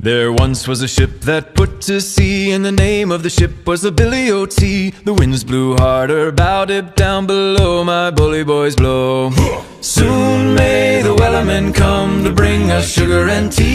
There once was a ship that put to sea, and the name of the ship was the Billy O.T. The winds blew harder, bow dip down below, my bully boys blow. Soon may the wellermen come to bring us sugar and tea.